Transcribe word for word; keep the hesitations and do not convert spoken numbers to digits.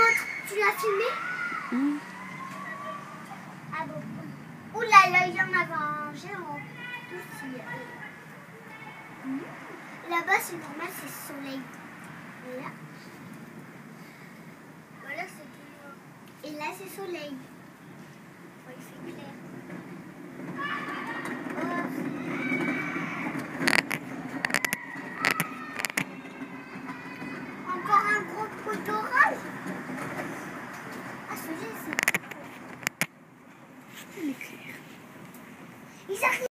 l'autre, tu l'as filmé? Mmh. Ah bon. Ouh là là, il y en avait un géant. Aussi. Mmh. Là-bas, c'est normal, c'est soleil. Et là, voilà, c'est tout noir. Et là, c'est soleil.